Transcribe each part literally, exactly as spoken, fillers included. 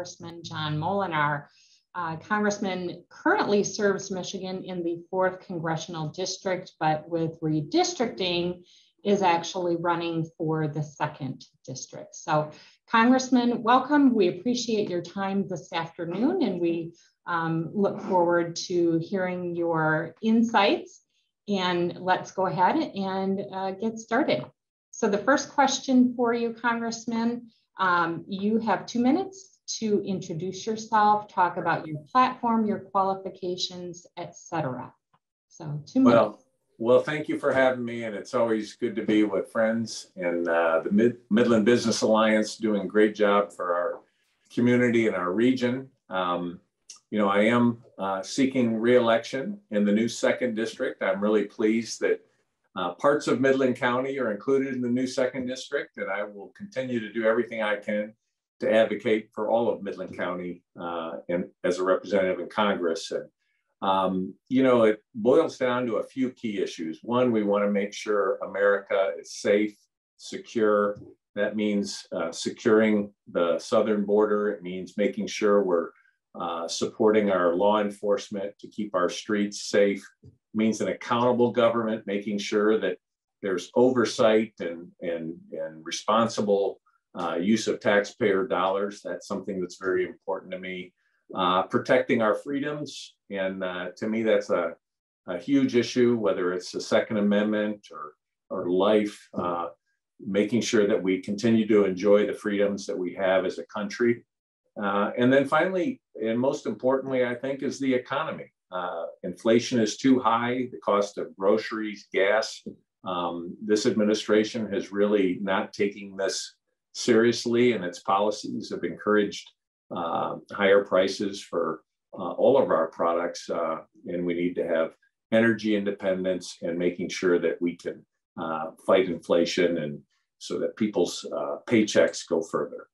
Congressman John Moolenaar. Uh, Congressman currently serves Michigan in the fourth Congressional District, but with redistricting is actually running for the second district. So Congressman, welcome. We appreciate your time this afternoon, and we um, look forward to hearing your insights. And let's go ahead and uh, get started. So the first question for you, Congressman, um, you have two minutes to introduce yourself, talk about your platform, your qualifications, et cetera. So two minutes. Well, well, thank you for having me, and it's always good to be with friends and uh, the Mid Midland Business Alliance doing a great job for our community and our region. Um, you know, I am uh, seeking re-election in the new second district. I'm really pleased that uh, parts of Midland County are included in the new second district, and I will continue to do everything I can to advocate for all of Midland County uh, and as a representative in Congress. And, um, you know, it boils down to a few key issues. One, we want to make sure America is safe, secure. That means uh, securing the southern border. It means making sure we're uh, supporting our law enforcement to keep our streets safe. It means an accountable government, making sure that there's oversight and, and, and responsible Uh, use of taxpayer dollars. That's something that's very important to me. Uh, protecting our freedoms. And uh, to me, that's a, a huge issue, whether it's the Second Amendment or, or life, uh, making sure that we continue to enjoy the freedoms that we have as a country. Uh, and then finally, and most importantly, I think, is the economy. Uh, inflation is too high, the cost of groceries, gas. Um, this administration has really not taken this seriously, and its policies have encouraged uh, higher prices for uh, all of our products, uh, and we need to have energy independence and making sure that we can uh, fight inflation and so that people's uh, paychecks go further.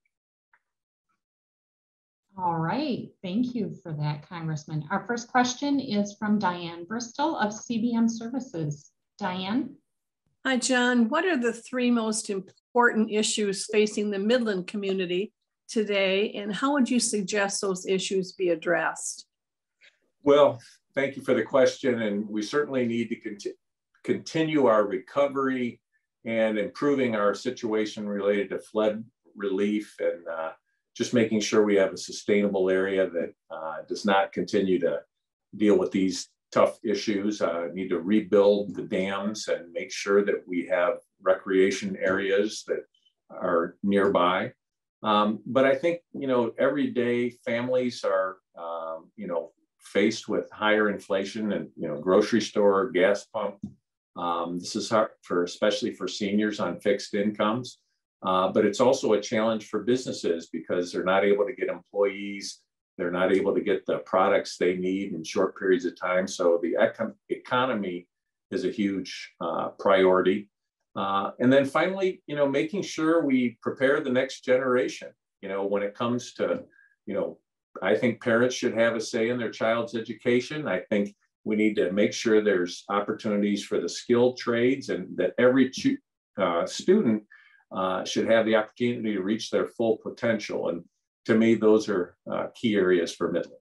All right, thank you for that, Congressman. Our first question is from Diane Bristol of C B M Services. Diane? Hi, John. What are the three most important issues facing the Midland community today, and how would you suggest those issues be addressed? Well, thank you for the question, and we certainly need to conti continue our recovery and improving our situation related to flood relief, and uh, just making sure we have a sustainable area that uh, does not continue to deal with these tough issues. Uh, need to rebuild the dams and make sure that we have recreation areas that are nearby. Um, but I think, you know, every day families are, um, you know, faced with higher inflation and, you know, grocery store, gas pump. Um, this is hard for, especially for seniors on fixed incomes. Uh, but it's also a challenge for businesses because they're not able to get employees. They're not able to get the products they need in short periods of time. So the econ economy is a huge uh, priority. Uh, and then finally, you know, making sure we prepare the next generation. You know, when it comes to, you know, I think parents should have a say in their child's education. I think we need to make sure there's opportunities for the skilled trades, and that every uh, student uh, should have the opportunity to reach their full potential. And to me, those are uh, key areas for Midland.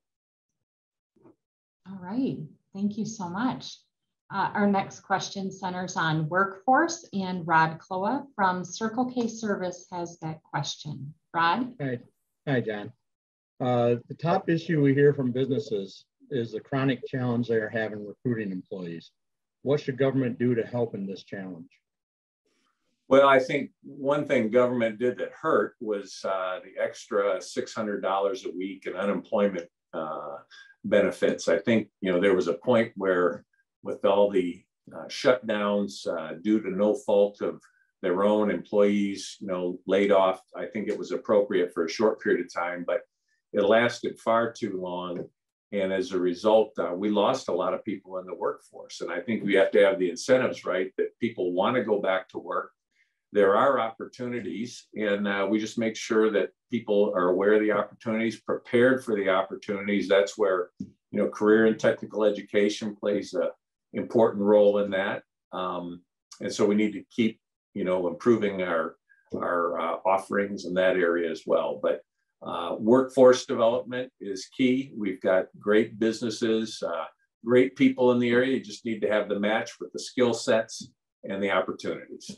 All right, thank you so much. Uh, our next question centers on workforce, and Rod Kloa from Circle K Service has that question. Rod? Hi, Hi John. Uh, the top issue we hear from businesses is the chronic challenge they are having recruiting employees. What should government do to help in this challenge? Well, I think one thing government did that hurt was uh, the extra six hundred dollars a week in unemployment uh, benefits. I think, you know, there was a point where with all the uh, shutdowns uh, due to no fault of their own employees, you know, laid off, I think it was appropriate for a short period of time, but it lasted far too long. And as a result, uh, we lost a lot of people in the workforce. And I think we have to have the incentives, right, that people want to go back to work. There are opportunities, and uh, we just make sure that people are aware of the opportunities, prepared for the opportunities. That's where, you know, career and technical education plays an important role in that. Um, and so we need to keep, you know, improving our, our uh, offerings in that area as well. But Uh, workforce development is key. We've got great businesses, uh, great people in the area. You just need to have the match with the skill sets and the opportunities.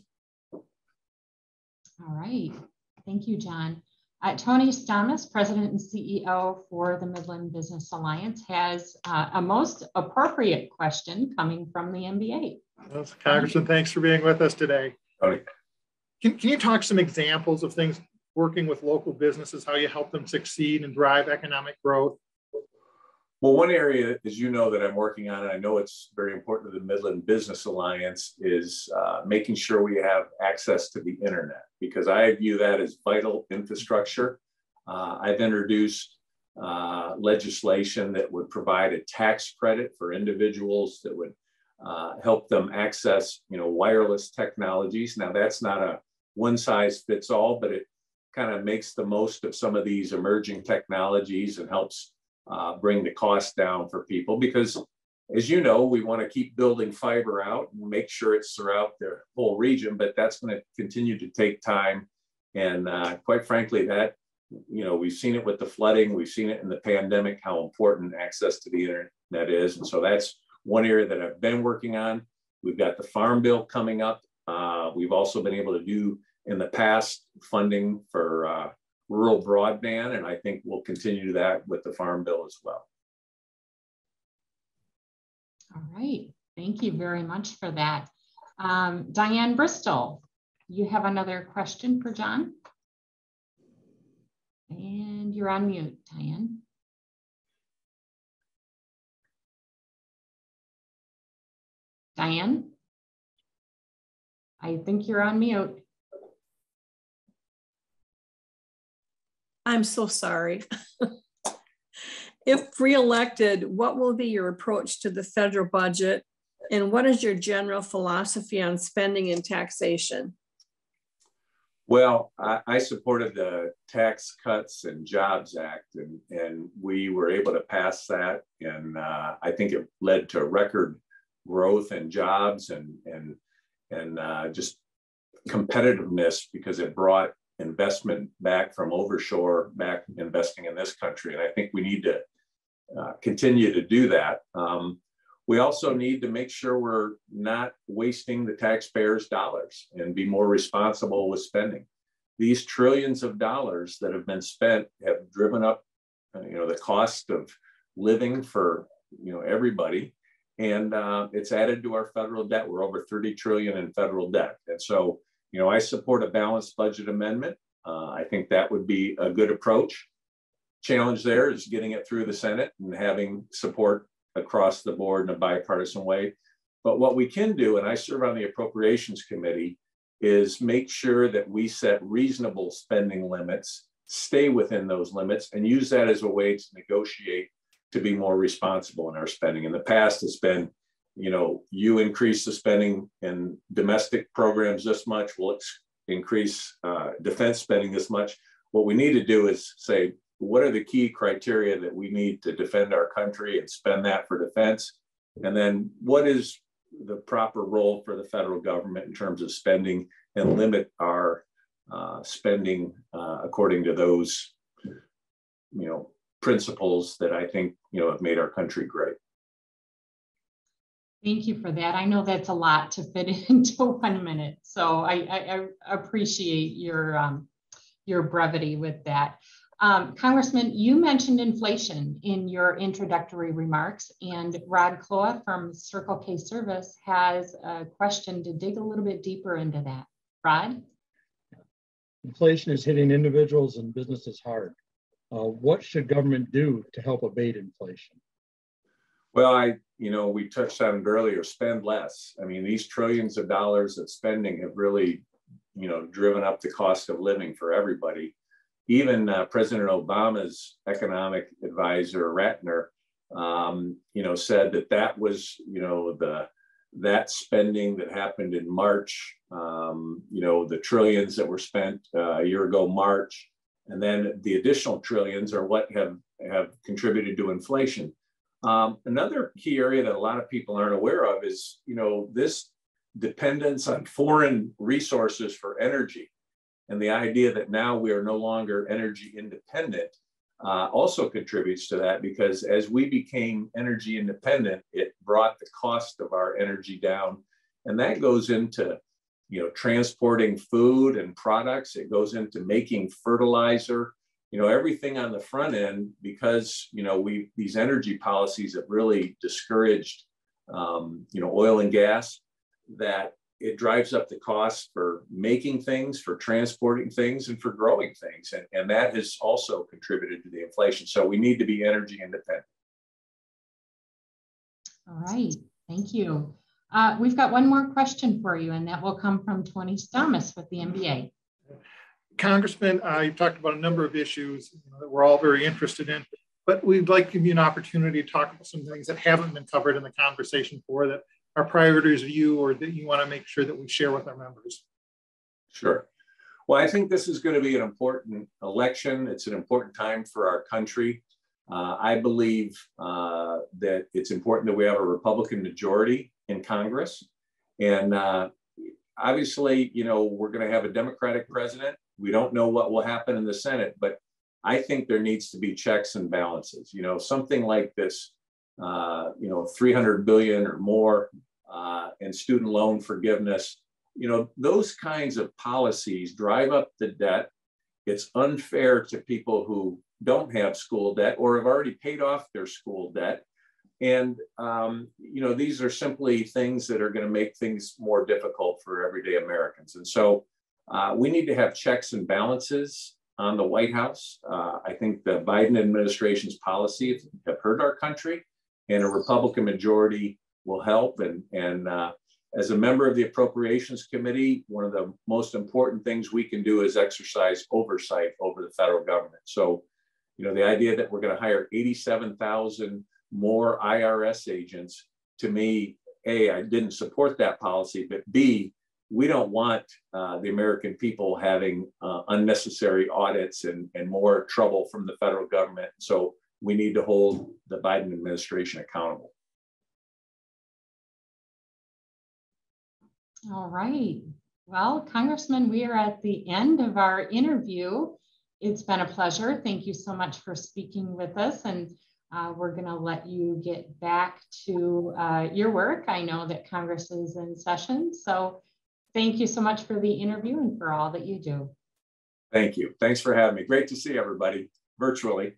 All right. Thank you, John. Uh, Tony Stamas, President and C E O for the Midland Business Alliance, has uh, a most appropriate question coming from the M B A. Well, Congressman, thanks for being with us today. Tony. Can, can you talk some examples of things working with local businesses, how you help them succeed and drive economic growth? Well, one area, as you know, that I'm working on, and I know it's very important to the Midland Business Alliance, is uh, making sure we have access to the internet, because I view that as vital infrastructure. Uh, I've introduced uh, legislation that would provide a tax credit for individuals that would uh, help them access, you know, wireless technologies. Now, that's not a one size fits all, but it kind of makes the most of some of these emerging technologies and helps Uh, bring the cost down for people, because as you know, we want to keep building fiber out and make sure it's throughout the whole region, but that's going to continue to take time. And uh, quite frankly, that, you know, we've seen it with the flooding, we've seen it in the pandemic, how important access to the internet is. And so that's one area that I've been working on. We've got the Farm Bill coming up. Uh, we've also been able to do in the past funding for uh, rural broadband, and I think we'll continue that with the Farm Bill as well. All right, thank you very much for that. Um, Diane Bristol, you have another question for John? And you're on mute, Diane. Diane? I think you're on mute. I'm so sorry. If reelected, what will be your approach to the federal budget? And what is your general philosophy on spending and taxation? Well, I, I supported the Tax Cuts and Jobs Act, and, and we were able to pass that. And uh, I think it led to record growth and jobs and, and, and uh, just competitiveness, because it brought investment back from overshore, back investing in this country. And I think we need to uh, continue to do that. Um, we also need to make sure we're not wasting the taxpayers' dollars and be more responsible with spending. These trillions of dollars that have been spent have driven up, uh, you know, the cost of living for, you know, everybody. And uh, it's added to our federal debt. We're over thirty trillion in federal debt. And so, you know, I support a balanced budget amendment. Uh, I think that would be a good approach. Challenge there is getting it through the Senate and having support across the board in a bipartisan way. But what we can do, and I serve on the Appropriations Committee, is make sure that we set reasonable spending limits, stay within those limits, and use that as a way to negotiate to be more responsible in our spending. In the past, it's been, you know, you increase the spending in domestic programs this much, we'll increase uh, defense spending this much. What we need to do is say, what are the key criteria that we need to defend our country and spend that for defense? And then what is the proper role for the federal government in terms of spending, and limit our uh, spending uh, according to those, you know, principles that I think, you know, have made our country great. Thank you for that. I know that's a lot to fit into one minute, so I, I, I appreciate your um, your brevity with that. Um, Congressman, you mentioned inflation in your introductory remarks, and Rod Kloa from Circle K Service has a question to dig a little bit deeper into that. Rod? Inflation is hitting individuals and businesses hard. Uh, what should government do to help abate inflation? Well, I, you know, we touched on it earlier, spend less. I mean, these trillions of dollars of spending have really, you know, driven up the cost of living for everybody. Even uh, President Obama's economic advisor, Ratner, um, you know, said that that was, you know, the that spending that happened in March, um, you know, the trillions that were spent uh, a year ago, March, and then the additional trillions are what have, have contributed to inflation. Um, another key area that a lot of people aren't aware of is, you know, this dependence on foreign resources for energy. And the idea that now we are no longer energy independent uh, also contributes to that, because as we became energy independent, it brought the cost of our energy down. And that goes into, you know, transporting food and products. It goes into making fertilizer, you know, everything on the front end, because, you know, we, these energy policies have really discouraged, um, you know, oil and gas, that it drives up the cost for making things, for transporting things, and for growing things. And, and that has also contributed to the inflation. So we need to be energy independent. All right, thank you. Uh, we've got one more question for you, and that will come from Tony Stamas with the M B A. Congressman, uh, you've talked about a number of issues, you know, that we're all very interested in, but we'd like to give you an opportunity to talk about some things that haven't been covered in the conversation for that are priorities of you, or that you want to make sure that we share with our members. Sure. Well, I think this is going to be an important election. It's an important time for our country. Uh, I believe uh, that it's important that we have a Republican majority in Congress. And uh, obviously, you know, we're going to have a Democratic president. We don't know what will happen in the Senate, but I think there needs to be checks and balances. You know, something like this, uh, you know, three hundred billion or more uh, in student loan forgiveness, you know, those kinds of policies drive up the debt. It's unfair to people who don't have school debt or have already paid off their school debt. And, um, you know, these are simply things that are going to make things more difficult for everyday Americans. And so uh, we need to have checks and balances on the White House. Uh, I think the Biden administration's policies have hurt our country, and a Republican majority will help. And, and uh, as a member of the Appropriations Committee, one of the most important things we can do is exercise oversight over the federal government. So, you know, the idea that we're going to hire eighty-seven thousand more I R S agents, to me, A, I didn't support that policy, but B, we don't want uh, the American people having uh, unnecessary audits and, and more trouble from the federal government. So we need to hold the Biden administration accountable. All right. Well, Congressman, we are at the end of our interview. It's been a pleasure. Thank you so much for speaking with us. And uh, we're going to let you get back to uh, your work. I know that Congress is in session. So thank you so much for the interview and for all that you do. Thank you. Thanks for having me. Great to see everybody virtually.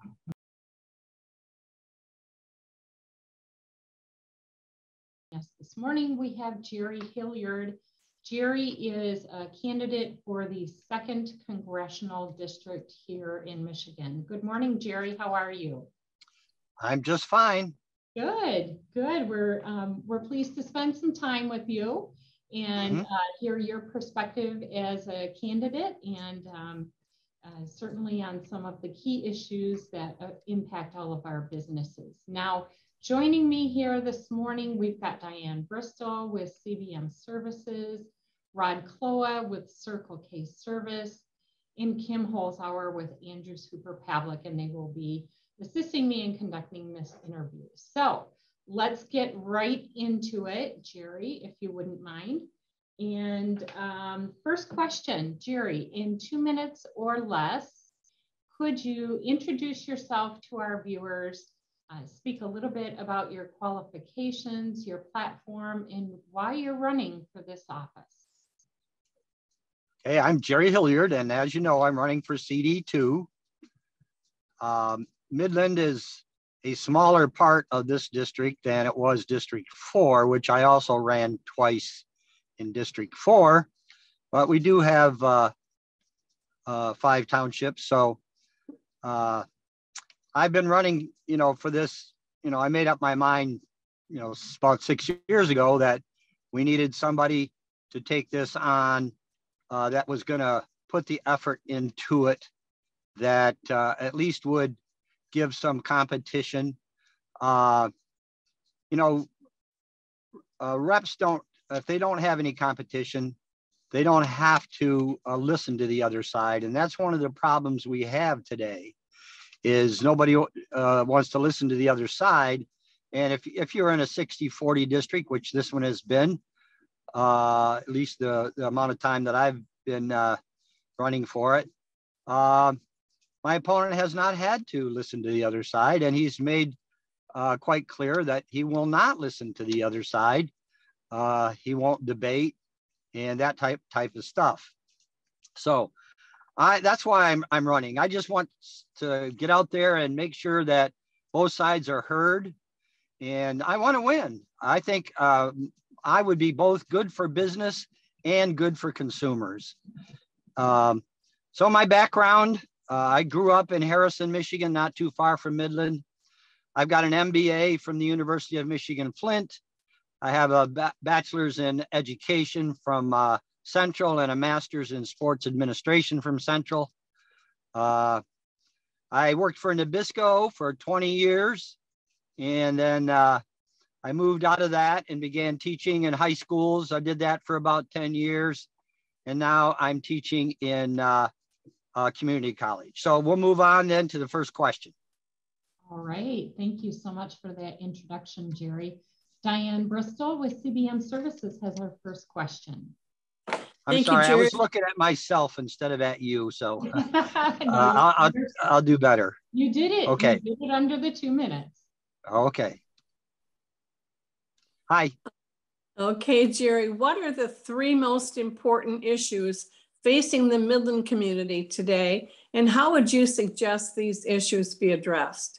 Yes, this morning we have Jerry Hilliard. Jerry is a candidate for the second congressional district here in Michigan. Good morning, Jerry. How are you? I'm just fine. Good, good. We're um, we're pleased to spend some time with you and mm-hmm. uh, hear your perspective as a candidate, and um, uh, certainly on some of the key issues that uh, impact all of our businesses. Now, joining me here this morning, we've got Diane Bristol with C B M Services, Rod Kloa with Circle K Service, and Kim Holzhauer with Andrews Hooper Pavlik, and they will be assisting me in conducting this interview. So let's get right into it, Jerry, if you wouldn't mind. And um, first question, Jerry, in two minutes or less, could you introduce yourself to our viewers, uh, speak a little bit about your qualifications, your platform, and why you're running for this office? Hey, I'm Jerry Hilliard, and as you know, I'm running for C D two. Um, Midland is a smaller part of this district than it was District four, which I also ran twice in District four, but we do have uh, uh, five townships. So uh, I've been running, you know, for this, you know, I made up my mind, you know, about six years ago that we needed somebody to take this on uh, that was going to put the effort into it, that uh, at least would give some competition. Uh, you know, uh, reps don't, if they don't have any competition, they don't have to uh, listen to the other side. And that's one of the problems we have today, is nobody uh, wants to listen to the other side. And if, if you're in a sixty forty district, which this one has been, uh, at least the, the amount of time that I've been uh, running for it. Uh, my opponent has not had to listen to the other side, and he's made uh, quite clear that he will not listen to the other side. Uh, he won't debate and that type type of stuff. So I that's why I'm I'm running. I just want to get out there and make sure that both sides are heard, and I want to win. I think uh, I would be both good for business and good for consumers. Um, so my background, uh, I grew up in Harrison, Michigan, not too far from Midland. I've got an M B A from the University of Michigan, Flint. I have a ba bachelor's in education from uh, Central and a master's in sports administration from Central. Uh, I worked for Nabisco for twenty years, and then uh, I moved out of that and began teaching in high schools. I did that for about ten years, and now I'm teaching in uh, uh, community college. So we'll move on then to the first question. All right, thank you so much for that introduction, Jerry. Diane Bristol with C B M Services has our first question. I'm Thank sorry, you, I was looking at myself instead of at you, so uh, no, I'll, I'll, I'll do better. You did it. Okay. You did it under the two minutes. Okay. Hi. Okay, Jerry, what are the three most important issues facing the Midland community today, and how would you suggest these issues be addressed?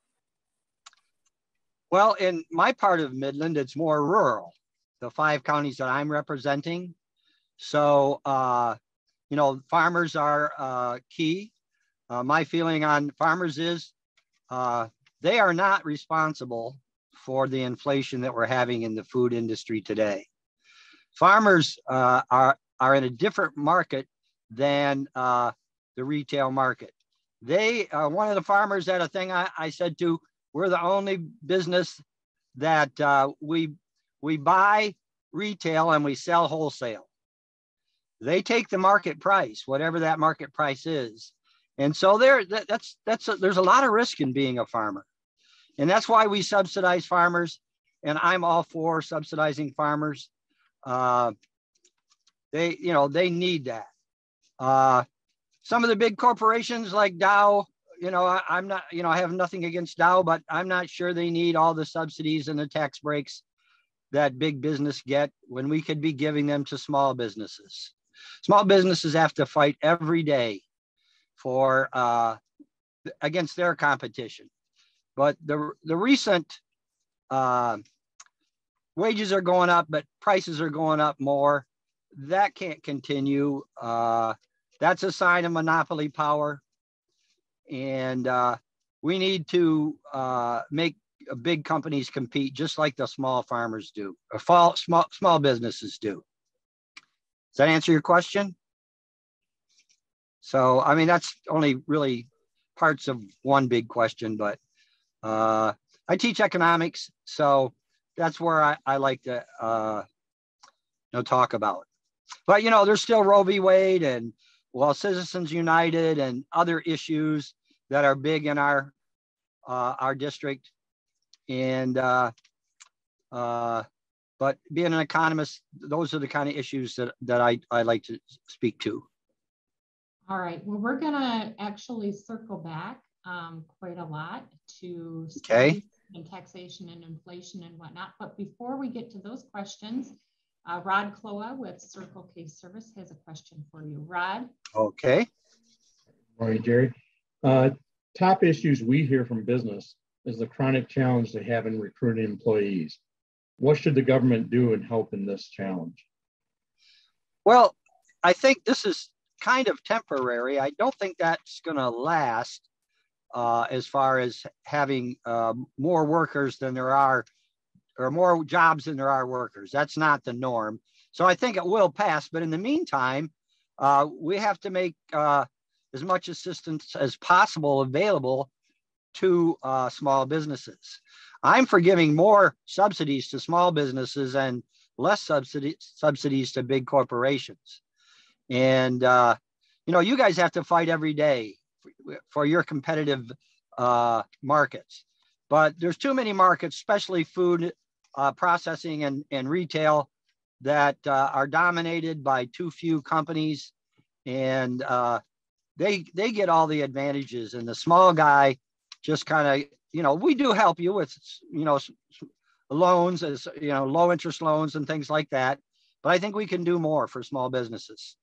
Well, in my part of Midland, it's more rural, the five counties that I'm representing. So, uh, you know, farmers are uh, key. Uh, my feeling on farmers is uh, they are not responsible for the inflation that we're having in the food industry today. Farmers uh, are, are in a different market than uh, the retail market. They, uh, one of the farmers had a thing I, I said to, we're the only business that uh, we, we buy retail and we sell wholesale. They take the market price, whatever that market price is. And so there, that, that's, that's a, there's a lot of risk in being a farmer. And that's why we subsidize farmers. And I'm all for subsidizing farmers. Uh, they, you know, they need that. Uh, some of the big corporations like Dow, you know, I, I'm not, you know, I have nothing against Dow, but I'm not sure they need all the subsidies and the tax breaks that big business get when we could be giving them to small businesses. Small businesses have to fight every day for uh, against their competition. But the, the recent uh, wages are going up, but prices are going up more. That can't continue. Uh, that's a sign of monopoly power. And uh, we need to uh, make big companies compete just like the small farmers do, or small, small, small businesses do. Does that answer your question? So, I mean, that's only really parts of one big question, but uh, I teach economics, so that's where I, I like to uh, you know, talk about. But, you know, there's still Roe v. Wade and, well, Citizens United and other issues that are big in our uh, our district. And, uh, uh, but being an economist, those are the kind of issues that, that I, I like to speak to. All right, well, we're gonna actually circle back um, quite a lot to Okay. and taxation and inflation and whatnot. But before we get to those questions, uh, Rod Cloa with Circle K Service has a question for you. Rod? Okay. Morning, Jerry. Uh, top issues we hear from business is the chronic challenge they have in recruiting employees. What should the government do in helping this challenge? Well, I think this is kind of temporary. I don't think that's going to last uh, as far as having uh, more workers than there are, or more jobs than there are workers. That's not the norm. So I think it will pass. But in the meantime, uh, we have to make uh, as much assistance as possible available to uh, small businesses. I'm for giving more subsidies to small businesses and less subsidies subsidies to big corporations. And, uh, you know, you guys have to fight every day for, for your competitive uh, markets. But there's too many markets, especially food uh, processing and, and retail, that uh, are dominated by too few companies. and uh, they they get all the advantages, and the small guy just kind of, you know, we do help you with, you know, loans, as you know, low interest loans and things like that. But I think we can do more for small businesses.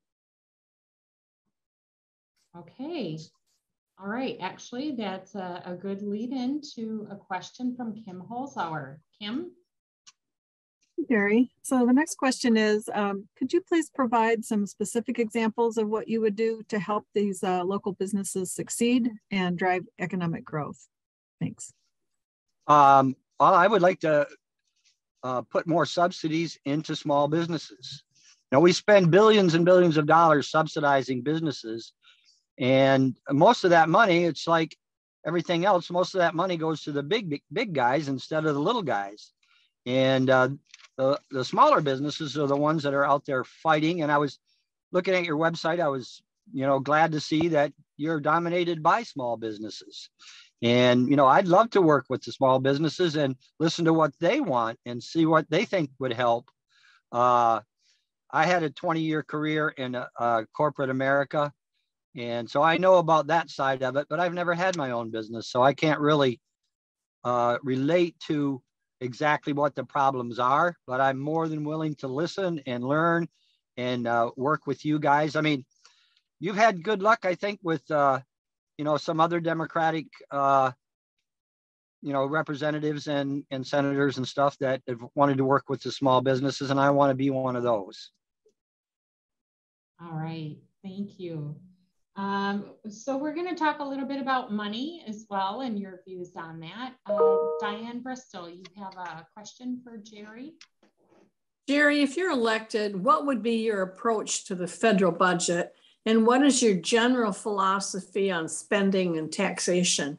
Okay. All right. Actually, that's a, a good lead in to a question from Kim Holzauer. Kim? Jerry. So the next question is, um, could you please provide some specific examples of what you would do to help these uh, local businesses succeed and drive economic growth? Thanks. Um, well, I would like to uh, put more subsidies into small businesses. Now, we spend billions and billions of dollars subsidizing businesses, and most of that money, it's like everything else, most of that money goes to the big, big, big guys instead of the little guys. And uh, the, the smaller businesses are the ones that are out there fighting. And I was looking at your website. I was, you know, glad to see that you're dominated by small businesses. And, you know, I'd love to work with the small businesses and listen to what they want and see what they think would help. Uh, I had a twenty year career in uh, corporate America. And so I know about that side of it, but I've never had my own business. So I can't really uh, relate to exactly what the problems are, but I'm more than willing to listen and learn and uh, work with you guys. I mean, you've had good luck, I think, with, uh, you know, some other Democratic, uh, you know, representatives and, and senators and stuff that have wanted to work with the small businesses, and I want to be one of those. All right, thank you. Um, so we're going to talk a little bit about money as well and your views on that. Uh, Diane Bristol, you have a question for Jerry? Jerry, if you're elected, what would be your approach to the federal budget? And what is your general philosophy on spending and taxation?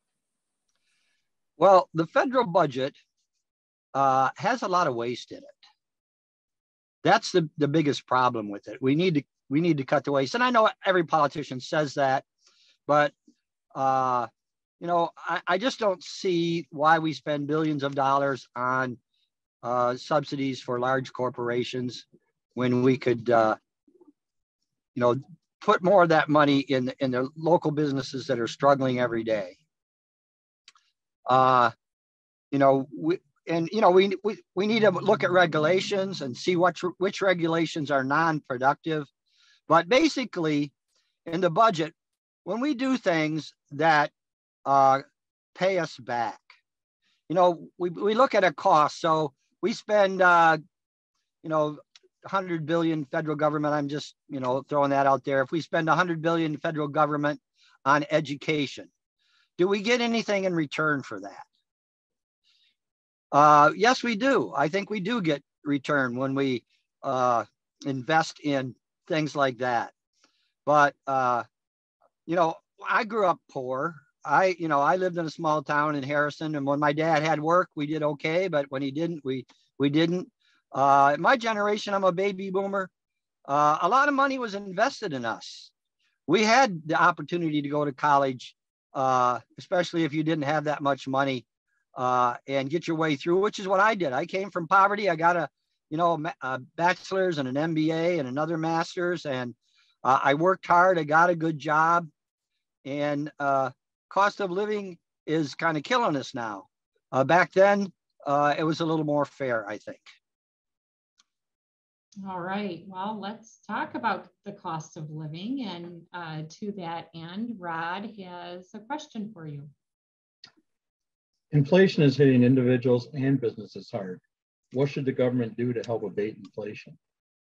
Well, the federal budget uh, has a lot of waste in it. That's the, the biggest problem with it. We need to we need to cut the waste. And I know every politician says that, but uh, you know, I, I just don't see why we spend billions of dollars on uh, subsidies for large corporations when we could, uh, you know, put more of that money in in the local businesses that are struggling every day. Uh, you know, we, and you know, we, we we need to look at regulations and see what which regulations are non-productive. But basically, in the budget, when we do things that uh, pay us back, you know, we we look at a cost. So we spend, uh, you know, one hundred billion federal government. I'm just, you know, throwing that out there. If we spend one hundred billion federal government on education, do we get anything in return for that? Uh, yes, we do. I think we do get return when we uh, invest in things like that. But, uh, you know, I grew up poor. I, you know, I lived in a small town in Harrison, and when my dad had work, we did okay. But when he didn't, we, we didn't. Uh, my generation, I'm a baby boomer. Uh, a lot of money was invested in us. We had the opportunity to go to college, uh, especially if you didn't have that much money, uh, and get your way through, which is what I did. I came from poverty. I got a, you know, a bachelor's and an M B A and another master's, and uh, I worked hard. I got a good job, and uh, cost of living is kind of killing us now. Uh, back then, uh, it was a little more fair, I think. All right, well, let's talk about the cost of living. And uh, to that end, Rod has a question for you. Inflation is hitting individuals and businesses hard. What should the government do to help abate inflation?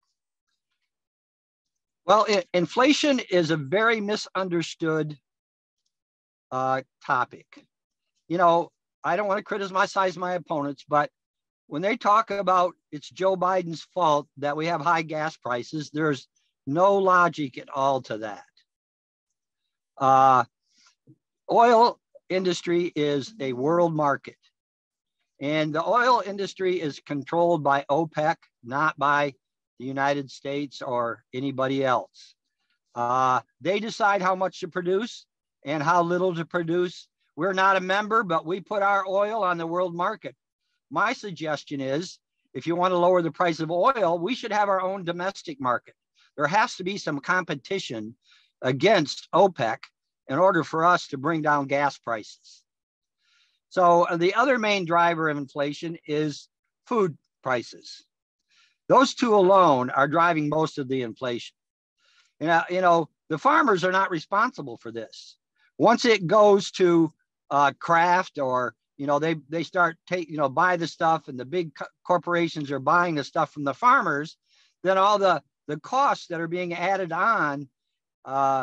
Well, it, inflation is a very misunderstood uh, topic. You know, I don't want to criticize my opponents, but when they talk about it's Joe Biden's fault that we have high gas prices, there's no logic at all to that. Uh, oil industry is a world market. And the oil industry is controlled by OPEC, not by the United States or anybody else. Uh, they decide how much to produce and how little to produce. We're not a member, but we put our oil on the world market. My suggestion is, if you want to lower the price of oil, we should have our own domestic market. there has to be some competition against OPEC in order for us to bring down gas prices. So uh, the other main driver of inflation is food prices. Those two alone are driving most of the inflation. You know, you know, the farmers are not responsible for this. Once it goes to uh, Kraft, or, you know, they, they start take, you know, buy the stuff, and the big co corporations are buying the stuff from the farmers, then all the, the costs that are being added on uh,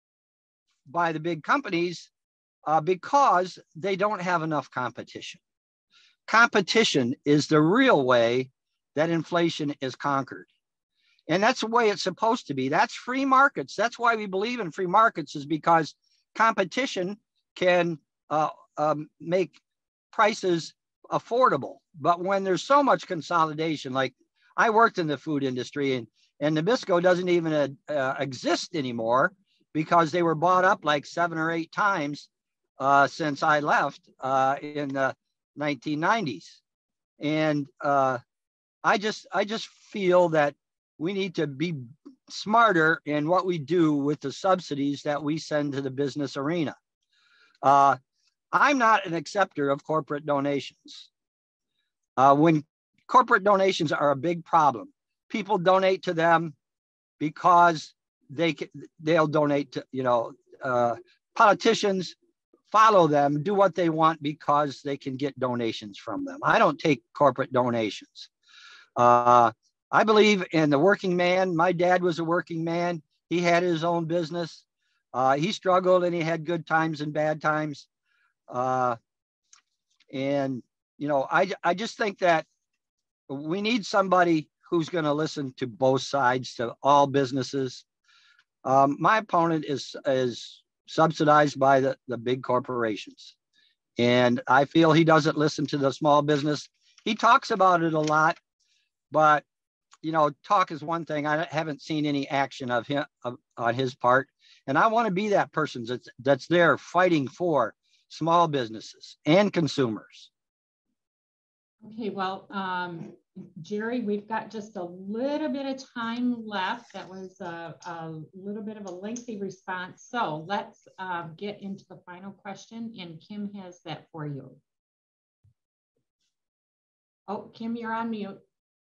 by the big companies uh, because they don't have enough competition. Competition is the real way that inflation is conquered. And that's the way it's supposed to be. That's free markets. That's why we believe in free markets, is because competition can uh, um, make prices affordable. But when there's so much consolidation, like I worked in the food industry, and, and Nabisco doesn't even uh, uh, exist anymore because they were bought up like seven or eight times uh, since I left uh, in the nineteen nineties. And uh, I just, I just feel that we need to be smarter in what we do with the subsidies that we send to the business arena. Uh, I'm not an acceptor of corporate donations. Uh, when corporate donations are a big problem, people donate to them because they can, they'll donate to, you know, uh, politicians follow them, do what they want because they can get donations from them. I don't take corporate donations. Uh, I believe in the working man. My dad was a working man. He had his own business. Uh, he struggled, and he had good times and bad times. Uh, and, you know, I, I just think that we need somebody who's going to listen to both sides, to all businesses. Um, my opponent is, is subsidized by the, the big corporations. And I feel he doesn't listen to the small business. He talks about it a lot, but you know, talk is one thing. I haven't seen any action of him of, on his part. And I want to be that person that's, that's there fighting for small businesses and consumers. Okay, well, um, Jerry, we've got just a little bit of time left. That was a, a little bit of a lengthy response. So let's uh, get into the final question, and Kim has that for you. Oh, Kim, you're on mute.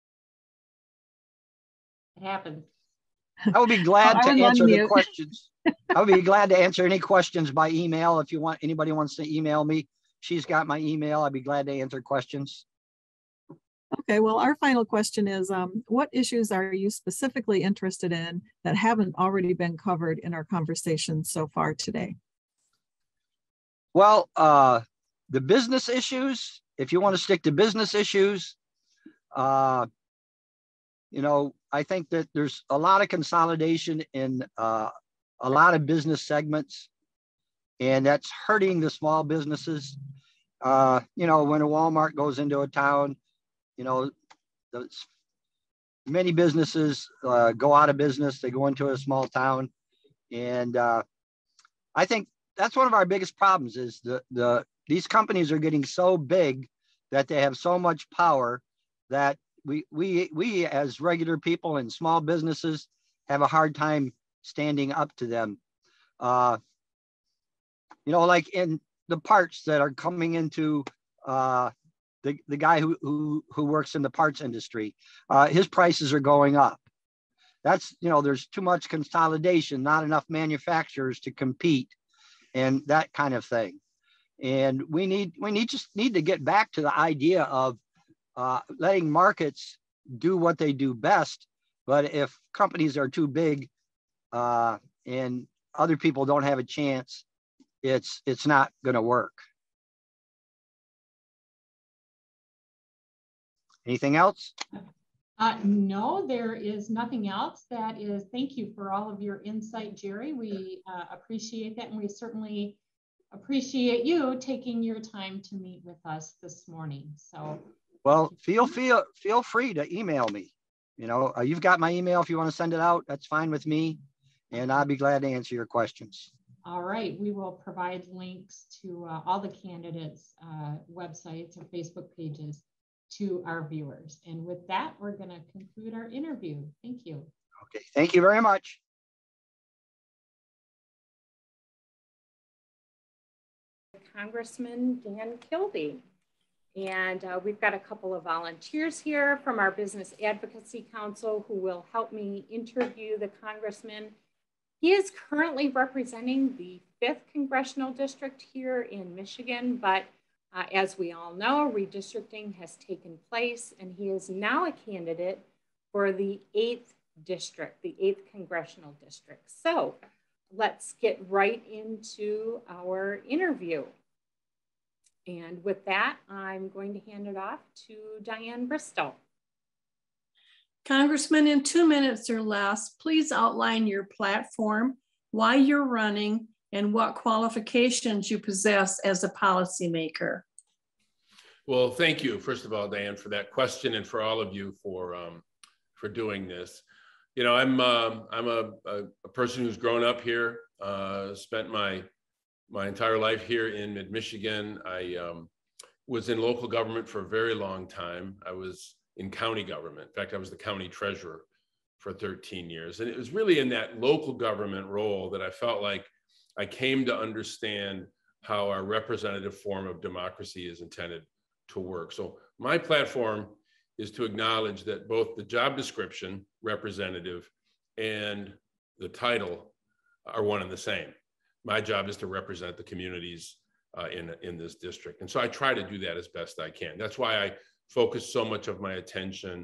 It happens. I would be glad oh, to answer the questions. I would be glad to answer any questions by email. If you want, anybody wants to email me, she's got my email. I'd be glad to answer questions. Okay, well, our final question is, um, what issues are you specifically interested in that haven't already been covered in our conversation so far today? Well, uh, the business issues, if you want to stick to business issues, uh, you know, I think that there's a lot of consolidation in uh, a lot of business segments, and that's hurting the small businesses. Uh, you know, when a Walmart goes into a town, you know, the, many businesses uh, go out of business. They go into a small town. And uh, I think that's one of our biggest problems is the, the, these companies are getting so big that they have so much power that we, we, we as regular people and small businesses have a hard time standing up to them. Uh, you know, like in the parts that are coming into uh, the, the guy who, who, who works in the parts industry, uh, his prices are going up. That's, you know, there's too much consolidation, not enough manufacturers to compete and that kind of thing. And we need, we need just need to get back to the idea of uh, letting markets do what they do best. But if companies are too big uh, and other people don't have a chance, it's, it's not going to work. Anything else? Uh, no, there is nothing else. That is, thank you for all of your insight, Jerry. We uh, appreciate that, and we certainly appreciate you taking your time to meet with us this morning. So, well, feel feel feel free to email me. You know, uh, you've got my email. If you want to send it out, that's fine with me, and I'll be glad to answer your questions. All right, we will provide links to uh, all the candidates' uh, websites or Facebook pages to our viewers. And with that, we're going to conclude our interview. Thank you. Okay, thank you very much. Congressman Dan Kildee. And uh, we've got a couple of volunteers here from our Business Advocacy Council who will help me interview the congressman. He is currently representing the fifth Congressional District here in Michigan, but uh, as we all know, redistricting has taken place and he is now a candidate for the eighth district, the eighth Congressional District. So let's get right into our interview. And with that, I'm going to hand it off to Diane Bristow. Congressman, in two minutes or less, please outline your platform, why you're running, and what qualifications you possess as a policymaker. Well, thank you, first of all, Diane, for that question, and for all of you for um, for doing this. You know, I'm uh, I'm a, a, a person who's grown up here, uh, spent my my entire life here in mid-Michigan. I um, was in local government for a very long time. I was in county government. In fact, I was the county treasurer for thirteen years. And it was really in that local government role that I felt like I came to understand how our representative form of democracy is intended to work. So my platform is to acknowledge that both the job description, representative, and the title are one and the same. My job is to represent the communities uh, in, in this district. And so I try to do that as best I can. That's why I focus so much of my attention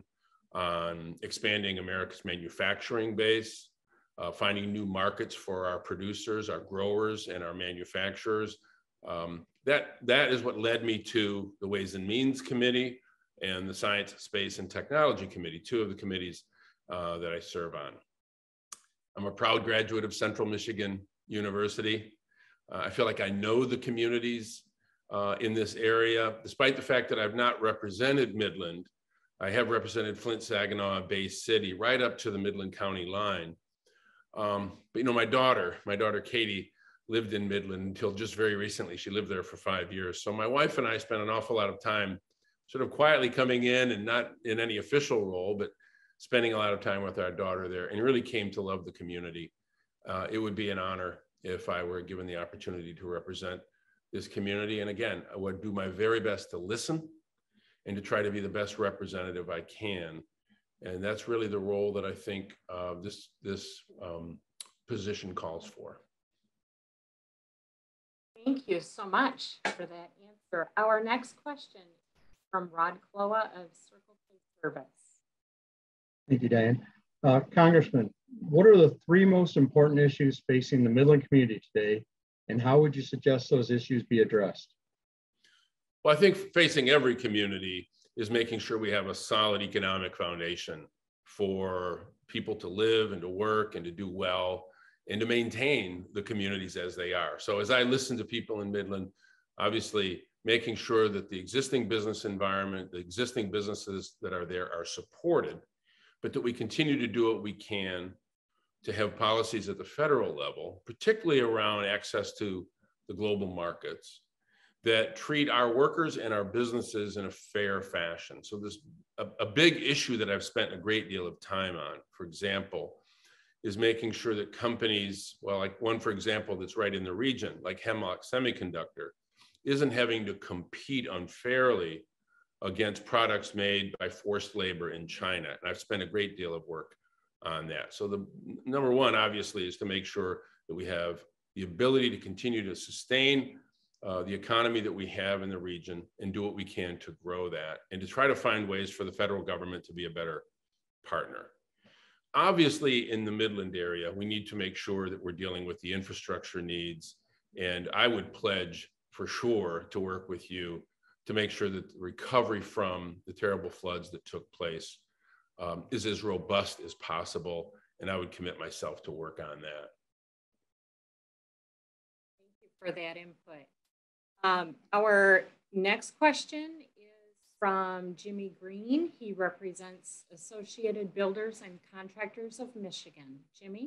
on expanding America's manufacturing base, uh, finding new markets for our producers, our growers, and our manufacturers. Um, that, that is what led me to the Ways and Means Committee and the Science, Space, and Technology Committee, two of the committees uh, that I serve on. I'm a proud graduate of Central Michigan University. Uh, I feel like I know the communities uh, in this area, despite the fact that I've not represented Midland. I have represented Flint, Saginaw, Bay City, right up to the Midland County line. Um, but you know, my daughter, my daughter Katie, lived in Midland until just very recently. She lived there for five years. So my wife and I spent an awful lot of time sort of quietly coming in and not in any official role, but spending a lot of time with our daughter there, and really came to love the community. Uh, it would be an honor if I were given the opportunity to represent this community. And again, I would do my very best to listen and to try to be the best representative I can. And that's really the role that I think uh, this, this um, position calls for. Thank you so much for that answer. Our next question from Rod Kloa of Circle K Service. Thank you, Diane. Uh, Congressman, what are the three most important issues facing the Midland community today, and how would you suggest those issues be addressed? Well, I think facing every community is making sure we have a solid economic foundation for people to live and to work and to do well and to maintain the communities as they are. So as I listen to people in Midland, obviously making sure that the existing business environment, the existing businesses that are there are supported, but that we continue to do what we can to have policies at the federal level, particularly around access to the global markets, that treat our workers and our businesses in a fair fashion. So there's a, a big issue that I've spent a great deal of time on, for example, is making sure that companies, well, like one, for example, that's right in the region, like Hemlock Semiconductor, isn't having to compete unfairly against products made by forced labor in China. And I've spent a great deal of work on that. So the number one, obviously, is to make sure that we have the ability to continue to sustain uh, the economy that we have in the region and do what we can to grow that and to try to find ways for the federal government to be a better partner. Obviously, in the Midland area, we need to make sure that we're dealing with the infrastructure needs. And I would pledge for sure to work with you to make sure that the recovery from the terrible floods that took place um, is as robust as possible. And I would commit myself to work on that. Thank you for that input. Um, our next question is from Jimmy Green. He represents Associated Builders and Contractors of Michigan. Jimmy?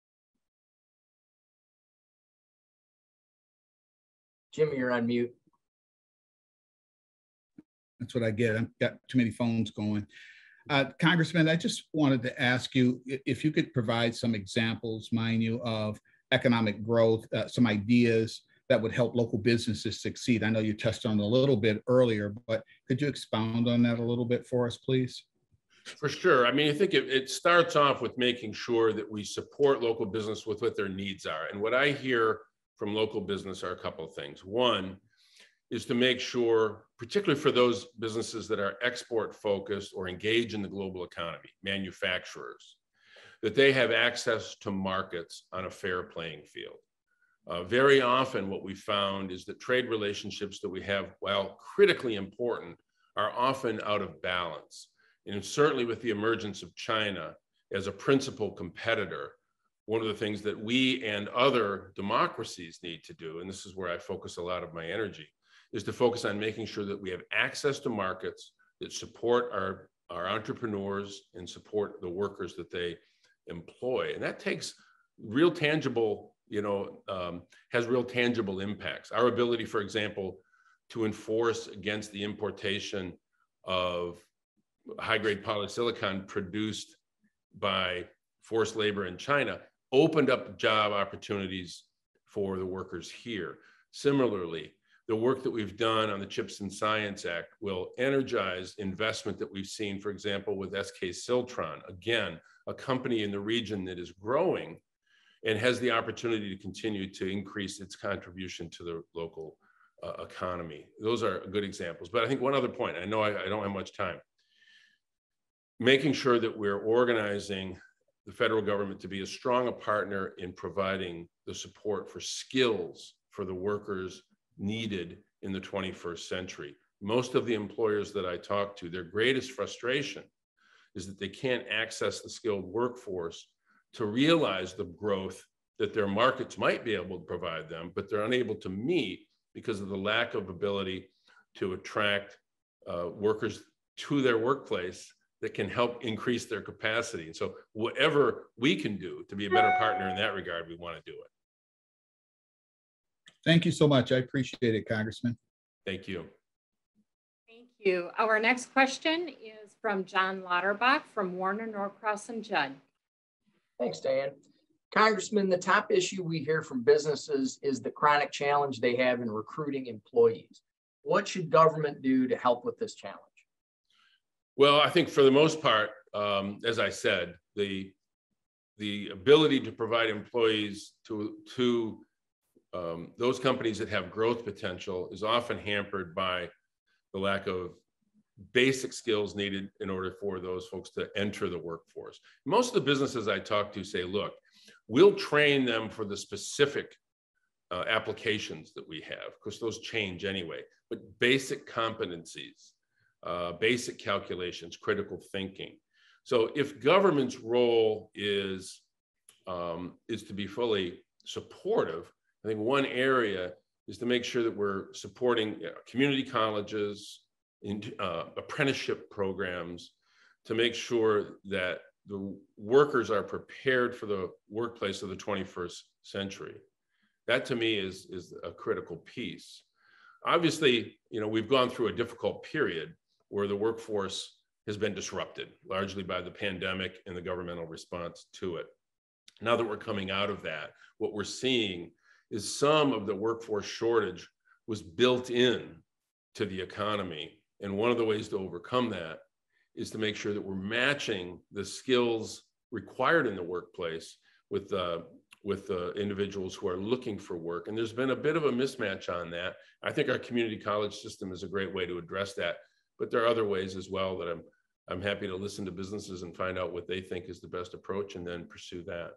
Jimmy, you're on mute. That's what I get. I've got too many phones going. Uh, Congressman, I just wanted to ask you if you could provide some examples, mind you, of economic growth, uh, some ideas that would help local businesses succeed. I know you touched on it a little bit earlier, but could you expound on that a little bit for us, please? For sure. I mean, I think it, it starts off with making sure that we support local business with what their needs are. And what I hear from local business are a couple of things. One is to make sure, particularly for those businesses that are export focused or engage in the global economy, manufacturers, that they have access to markets on a fair playing field. Uh, very often what we found is that trade relationships that we have, while critically important, are often out of balance. And certainly with the emergence of China as a principal competitor, one of the things that we and other democracies need to do, and this is where I focus a lot of my energy, is to focus on making sure that we have access to markets that support our, our entrepreneurs and support the workers that they employ. And that takes real tangible, you know, um, has real tangible impacts. Our ability, for example, to enforce against the importation of high-grade polysilicon produced by forced labor in China opened up job opportunities for the workers here. Similarly, the work that we've done on the CHIPS and Science Act will energize investment that we've seen, for example, with S K Siltron, again, a company in the region that is growing and has the opportunity to continue to increase its contribution to the local uh, economy. Those are good examples. But I think one other point, I know I, I don't have much time, making sure that we're organizing the federal government to be as strong a partner in providing the support for skills for the workers needed in the twenty-first century. Most of the employers that I talk to, their greatest frustration is that they can't access the skilled workforce to realize the growth that their markets might be able to provide them, but they're unable to meet because of the lack of ability to attract uh, workers to their workplace that can help increase their capacity. And so whatever we can do to be a better partner in that regard, we want to do it. Thank you so much. I appreciate it, Congressman. Thank you. Thank you. Our next question is from John Lauterbach from Warner Norcross and Judd. Thanks, Diane. Congressman, the top issue we hear from businesses is the chronic challenge they have in recruiting employees. What should government do to help with this challenge? Well, I think for the most part, um, as I said, the, the ability to provide employees to, to um, those companies that have growth potential is often hampered by the lack of basic skills needed in order for those folks to enter the workforce. Most of the businesses I talk to say, look, we'll train them for the specific uh, applications that we have, because those change anyway, but basic competencies, uh, basic calculations, critical thinking. So if government's role is, um, is to be fully supportive, I think one area is to make sure that we're supporting you know, community colleges, in, uh, apprenticeship programs, to make sure that the workers are prepared for the workplace of the twenty-first century. That to me is, is a critical piece. Obviously, you know, we've gone through a difficult period where the workforce has been disrupted, largely by the pandemic and the governmental response to it. Now that we're coming out of that, what we're seeing is some of the workforce shortage was built in to the economy. And one of the ways to overcome that is to make sure that we're matching the skills required in the workplace with, uh, with uh, individuals who are looking for work. And there's been a bit of a mismatch on that. I think our community college system is a great way to address that, but there are other ways as well that I'm, I'm happy to listen to businesses and find out what they think is the best approach and then pursue that.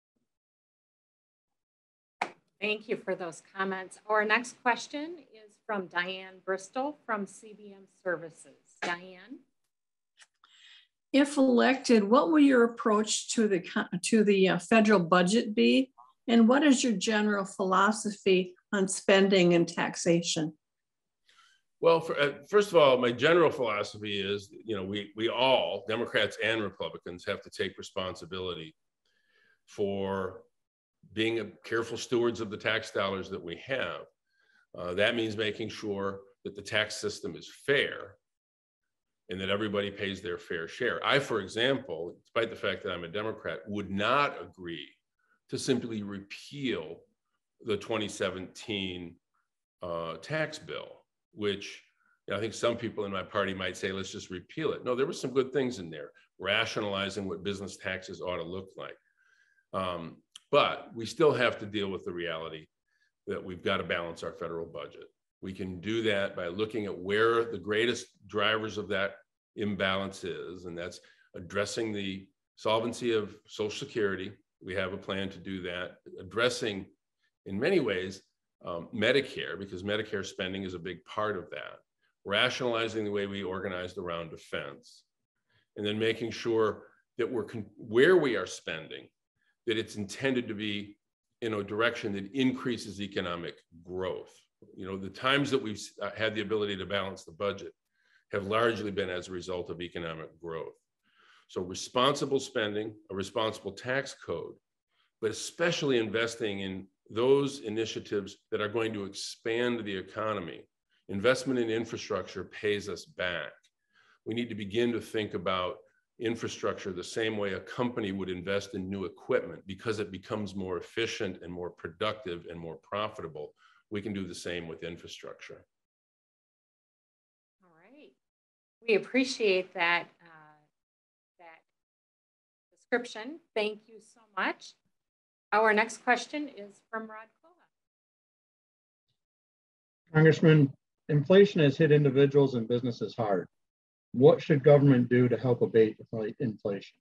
Thank you for those comments. Our next question is from Diane Bristol from C B M Services. Diane. If elected, what will your approach to the to the uh, federal budget be, and what is your general philosophy on spending and taxation? Well, for, uh, first of all, my general philosophy is, you know, we we all, Democrats and Republicans, have to take responsibility for being a careful stewards of the tax dollars that we have. Uh, that means making sure that the tax system is fair. and that everybody pays their fair share. I, for example, despite the fact that I'm a Democrat, would not agree to simply repeal the twenty seventeen uh, tax bill, which you know, I think some people in my party might say, let's just repeal it. No, there were some good things in there, rationalizing what business taxes ought to look like. Um, but we still have to deal with the reality that we've got to balance our federal budget. We can do that by looking at where the greatest drivers of that imbalance is, and that's addressing the solvency of Social Security. We have a plan to do that, addressing in many ways um, Medicare, because Medicare spending is a big part of that, rationalizing the way we organized around defense, and then making sure that we're where we are spending, that it's intended to be in a direction that increases economic growth. You know, the times that we've had the ability to balance the budget have largely been as a result of economic growth. So responsible spending, a responsible tax code, but especially investing in those initiatives that are going to expand the economy. Investment in infrastructure pays us back. We need to begin to think about infrastructure the same way a company would invest in new equipment, because it becomes more efficient and more productive and more profitable. We can do the same with infrastructure. All right. We appreciate that, uh, that description. Thank you so much. Our next question is from Rod Kola. Congressman, inflation has hit individuals and businesses hard. What should government do to help abate inflation?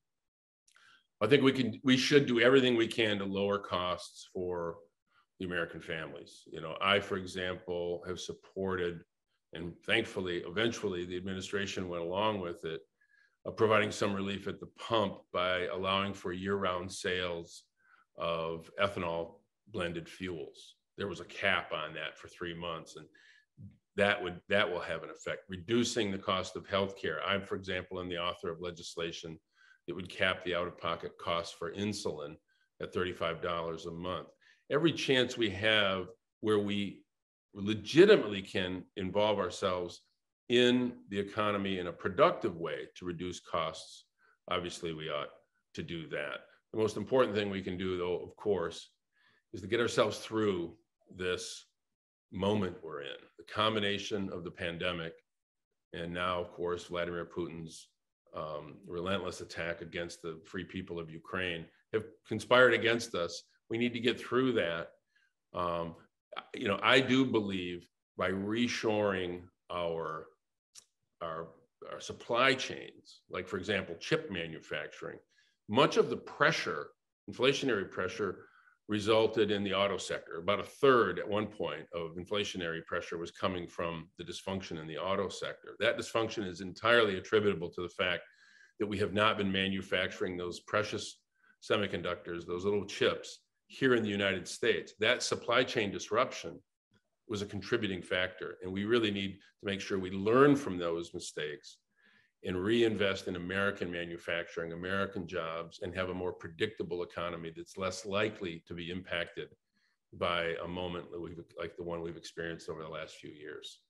I think we can, we should do everything we can to lower costs for the American families. You know, I, for example, have supported, and thankfully, eventually the administration went along with it, uh, providing some relief at the pump by allowing for year-round sales of ethanol blended fuels. There was a cap on that for three months, and that would that will have an effect, reducing the cost of healthcare. I'm, for example, am the author of legislation that would cap the out-of-pocket costs for insulin at thirty-five dollars a month. Every chance we have where we legitimately can involve ourselves in the economy in a productive way to reduce costs, obviously we ought to do that. The most important thing we can do, though, of course, is to get ourselves through this moment we're in. The combination of the pandemic and now, of course, Vladimir Putin's um, relentless attack against the free people of Ukraine have conspired against us. We need to get through that. Um, you know, I do believe by reshoring our, our, our supply chains, like, for example, chip manufacturing, much of the pressure, inflationary pressure, resulted in the auto sector. About a third at one point of inflationary pressure was coming from the dysfunction in the auto sector. That dysfunction is entirely attributable to the fact that we have not been manufacturing those precious semiconductors, those little chips, here in the United States. That supply chain disruption was a contributing factor, and we really need to make sure we learn from those mistakes and reinvest in American manufacturing, American jobs, and have a more predictable economy that's less likely to be impacted by a moment that we've, like the one we've experienced over the last few years.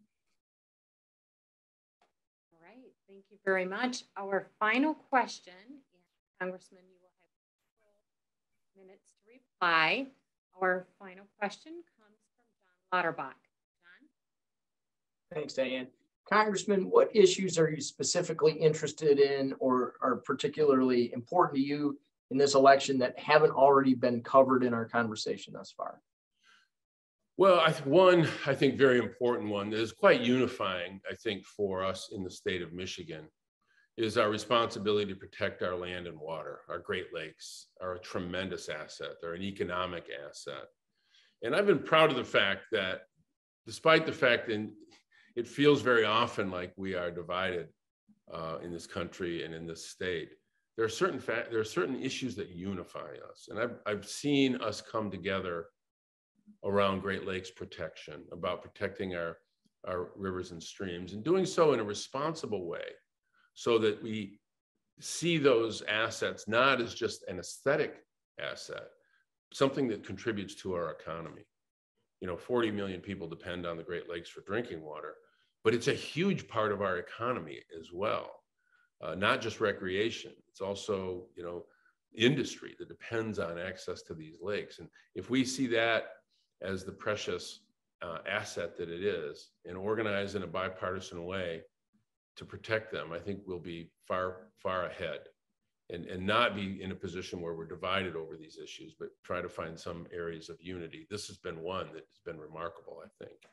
All right, thank you very much. Our final question, Congressman, you will have minutes to reply. Our final question comes from John Lauterbach. John? Thanks, Diane. Congressman, what issues are you specifically interested in or are particularly important to you in this election that haven't already been covered in our conversation thus far? Well, I one, I think very important one that is quite unifying, I think, for us in the state of Michigan is our responsibility to protect our land and water. Our Great Lakes are a tremendous asset. They're an economic asset. And I've been proud of the fact that despite the fact that it feels very often like we are divided uh, in this country and in this state, there are certain fa- there are certain issues that unify us. And I've, I've seen us come together around Great Lakes protection, about protecting our, our rivers and streams, and doing so in a responsible way so that we see those assets not as just an aesthetic asset, something that contributes to our economy. You know, forty million people depend on the Great Lakes for drinking water, but it's a huge part of our economy as well. Uh, not just recreation, it's also, you know, industry that depends on access to these lakes. And if we see that as the precious uh, asset that it is and organize in a bipartisan way to protect them, I think we'll be far, far ahead and, and not be in a position where we're divided over these issues, but try to find some areas of unity. This has been one that has been remarkable, I think.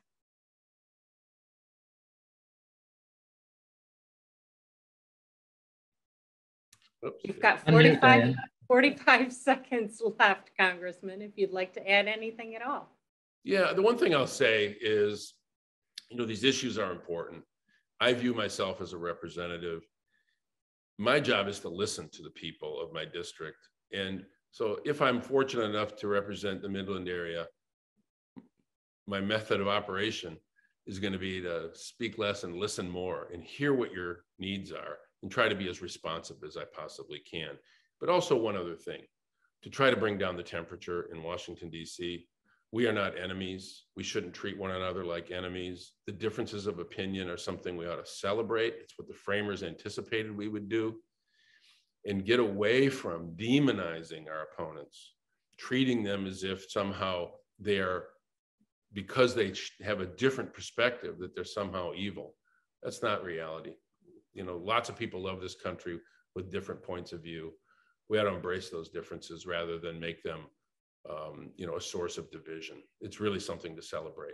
Oops. You've got forty-five, forty-five seconds left, Congressman, if you'd like to add anything at all. Yeah, the one thing I'll say is, you know, these issues are important. I view myself as a representative. My job is to listen to the people of my district. And so if I'm fortunate enough to represent the Midland area, my method of operation is going to be to speak less and listen more and hear what your needs are and try to be as responsive as I possibly can. But also one other thing, to try to bring down the temperature in Washington, D C. We are not enemies. We shouldn't treat one another like enemies. The differences of opinion are something we ought to celebrate. It's what the framers anticipated we would do. And get away from demonizing our opponents, treating them as if somehow they are, because they have a different perspective, that they're somehow evil. That's not reality. You know, lots of people love this country with different points of view. We ought to embrace those differences rather than make them Um, you know, a source of division. It's really something to celebrate.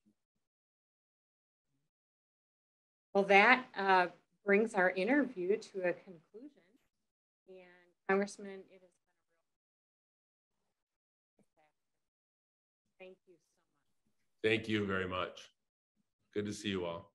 Well, that uh, brings our interview to a conclusion. And Congressman, it has been a real thank you so much. Thank you very much. Good to see you all.